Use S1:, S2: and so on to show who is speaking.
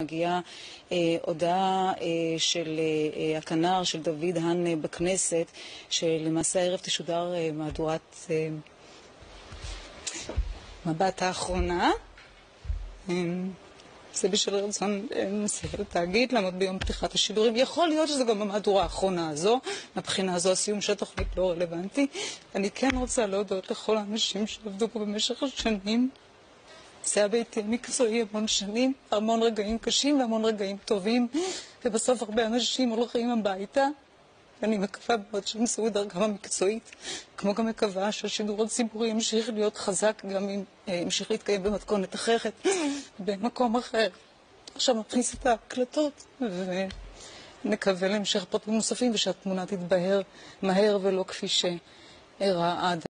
S1: מגיעה הודעה של הכנר של דוד האן בכנסת, שלמעשה הערב תשודר מהדורת מבט האחרונה. זה בשל רצון התאגיד לעמוד ביום פתיחת השידורים. יכול להיות שזה גם במהדורה האחרונה הזו. מבחינה הזו הסיום של התוכנית לא רלוונטי. אני כן רוצה להודות לכל האנשים שעבדו פה במשך השנים. זה היה ביתי המקצועי המון שנים, המון רגעים קשים והמון רגעים טובים, ובסוף הרבה אנשים הולכים הביתה. אני מקווה מאוד שימצאו דרכם המקצועית, כמו גם מקווה שהשידור הציבורי ימשיך להיות חזק, גם אם ימשיך להתקיים במתכונת אחרת, במקום אחר. עכשיו נכניס את ההקלטות, ונקווה להמשך פרטים נוספים, ושהתמונה תתבהר מהר ולא כפי שאירע עד